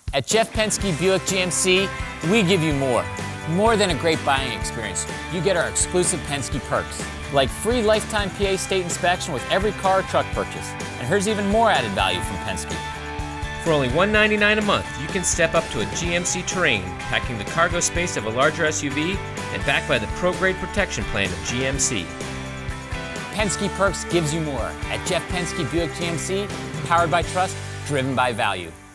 At Geoff Penske Buick GMC, we give you more. More than a great buying experience. You get our exclusive Penske perks, like free lifetime PA state inspection with every car or truck purchase. And here's even more added value from Penske. For only $199 a month, you can step up to a GMC Terrain, packing the cargo space of a larger SUV and backed by the pro-grade protection plan of GMC. Penske Perks gives you more at Geoff Penske Buick GMC, powered by trust, driven by value.